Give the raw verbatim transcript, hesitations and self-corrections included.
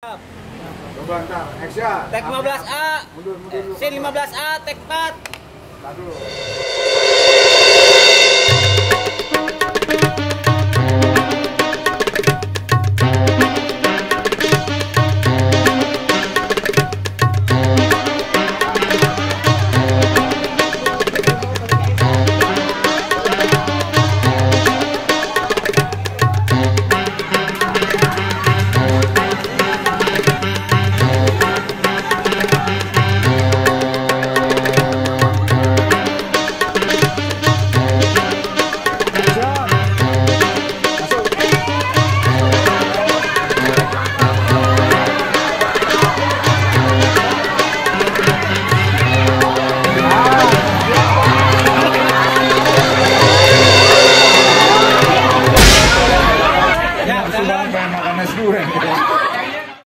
Coba ntar, action. Tek lima belas A. Mundur, mundur dulu. Scene lima belas A, tek empat. Tar dulu.